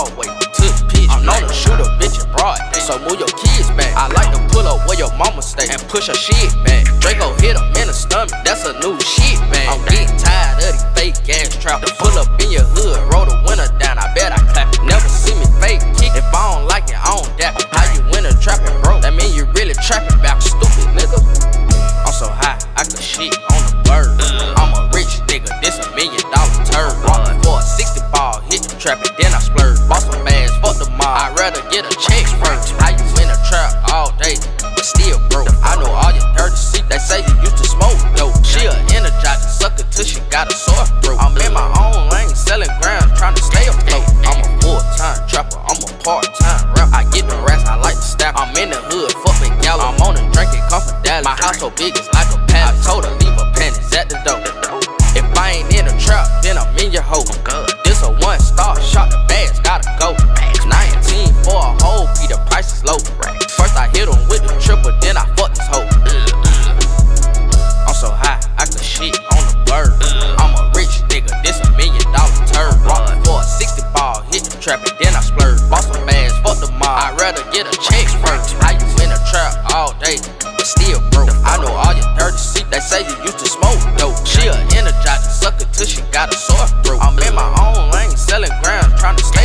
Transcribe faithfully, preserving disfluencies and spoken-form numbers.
all the way to the pitch. I'm known to shoot a bitch in broad day, so move your kids back. I like to pull up where your mama stay and push her shit back. Draco hit him in the stomach, that's a new shit, man. I'm getting tired of these fake ass trappers. Pull up in your hood, roll the window down, I bet I clap it. Never see me fake kick, if I don't like it, I don't dap it. How you winter trapping, bro? That mean you really trapping back, stupid nigga. I'm so high, I can shit on the bird. I'm a rich nigga, this a million dollar turd. Walking for a sixty ball, hit the trap and then I splurge. Bought some bags, fuck the mob, I'd rather get a check first. How you in a trap all day, but still broke? I know all your dirty secrets, they say you used to smoke dope. She a energizer sucker till she got a sore throat. I'm in my own lane, selling grams, trying to stay afloat. I'm a full-time trapper, I'm a part-time rapper. I get the rest, I like to stack. I'm in the hood, fuck me gallo. I'm on a drink it, come from Dallas. My house so big, it's like a palace. I told her leave her panties at the door. If I ain't in a trap, then I'm in your hoe. This a one star shot, the bags gotta go. nineteen for a whole P, the price is low. First I hit him with the triple, then I fuck this hoe. I'm so high, I can shit on the bird. I'm a rich nigga, this a million dollar turd. Walking for a sixty ball, hit the trap and then I splurge. Bought some bags, fuck the mob, I'd rather get a check first. How you in a trap all day, but still broke? I know all your dirty secrets, they say you used to smoke dope. She a energizer sucker till she got a sore throat. I'm in my own lane, selling grams, trying to stay